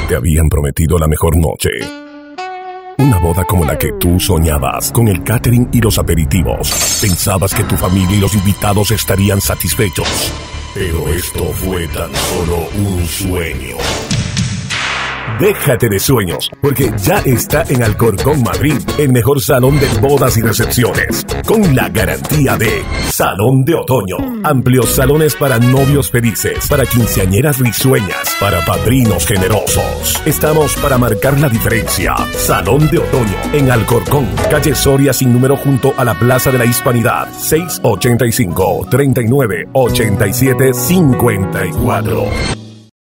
te habían prometido la mejor noche. Una boda como la que tú soñabas, con el catering y los aperitivos. Pensabas que tu familia y los invitados estarían satisfechos. Pero esto fue tan solo un sueño. Déjate de sueños, porque ya está en Alcorcón, Madrid, el mejor salón de bodas y recepciones, con la garantía de Salón de Otoño. Amplios salones para novios felices, para quinceañeras risueñas, para padrinos generosos. Estamos para marcar la diferencia. Salón de Otoño, en Alcorcón, calle Soria sin número junto a la Plaza de la Hispanidad, 685-3987-54.